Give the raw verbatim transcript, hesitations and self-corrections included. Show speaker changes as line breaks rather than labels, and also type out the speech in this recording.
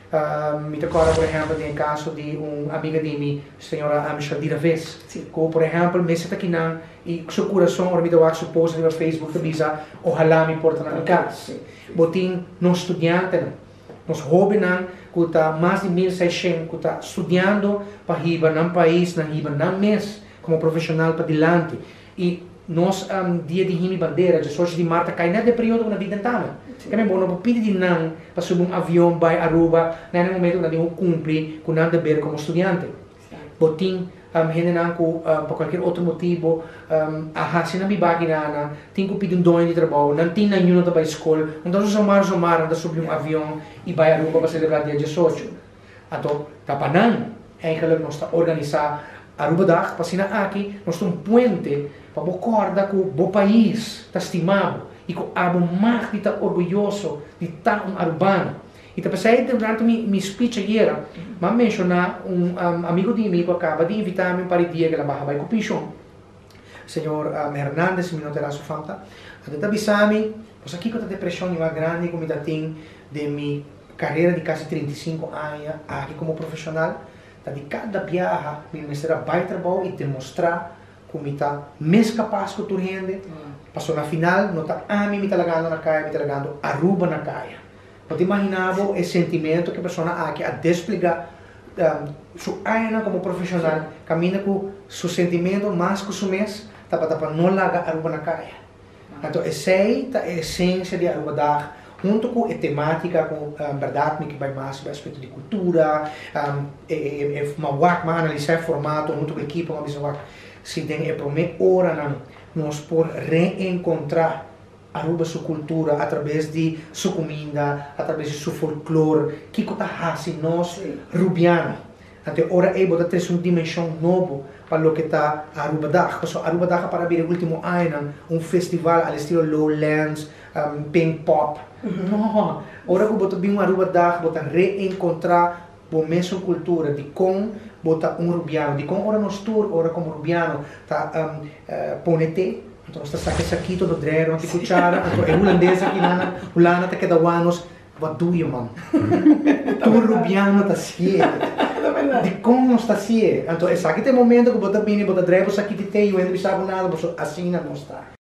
Uh, me recordo, por exemplo, do caso de uma amiga de mim, a senhora um, Shadira Vez, que, por exemplo, me está aqui na e seu coração, ora me deu a sua post no Facebook, que diz, ojalá me porta na minha casa. Botim, nós estudantes, nós jovens, que está mais de mil e seiscentos, que está estudando para ir no país, na ir no mês, como profissional para diante. E nós, um, dia de Rimi Bandeira, dezoito de março, cai nesse período na vida inteira. Que é bom, não pode de não para subir um avião para Aruba, nesse momento que não cumpre com nada a ver como estudante. Botim, um, gente não com uh, por qualquer outro motivo, um, a raça não me bagi nada, tem que pedir um dono de trabalho, não tem nenhum para a escola, então nós somar somar, anda subir um avião e vai a Aruba para celebrar dia dezoito. Então, para não, é que nós está organizar Aruba Dag, para cima aqui, nós temos um puente para recordar que o país está estimado e que o mar está orgulhoso de estar um arubano. E te pensei durante minha speech ayer, mas mencionar um, um amigo de mim que acaba de invitar-me para o dia que ela vai com o pichão. Senhor um, Hernandes, me não terá sua falta. Até avisar-me, pois aqui com a depressão é grande como eu tenho de minha carreira de quase trinta e cinco anos aqui como profissional. De cada viagem, me será vai trabalhar e demonstrar como está mais capaz que tu rende. Passou na final, não está a mim me está lagando na caia, me está lagando Aruba na caia. Pode imaginar o sentimento que a pessoa aqui a desplegar um, sua aina como profissional, caminha com seu sentimento mais que o seu mês, para para não lagar Aruba na caia. Então essa é a essência de Aruba Dag. Junto com a temática, com a um, verdade, que vai mais sobre o aspecto de cultura, um, é, é, é uma wak, mas analisar o formato, junto com a equipe, uma visão se tem é para mim hora não, nós por reencontrar Aruba sua cultura através de sua comida, através de seu folclore, que está assim nós rubiano. Então, ora é botar ter uma dimensão nova para o que está Aruba Dag. Porque Aruba Dag para ver o último ano um festival ao estilo Lowlands, um, Pink Pop. Mm-hmm. Não, ora que botar bem um Aruba Dag, botar reencontrar a mesma cultura de como botar um rubiano, de como ora nós tour, ora como rubiano tá um, uh, ponete. Então está saque saquito do drero, anti cuchara, então é holandesa que nana, holanda tá que dá anos. What do you, man? Tu rubiano tá sie. De como está sie. Então, esse aqui tem momento que bota bem, bota drebo, saque de teio, entra e sabe nada, assim não está.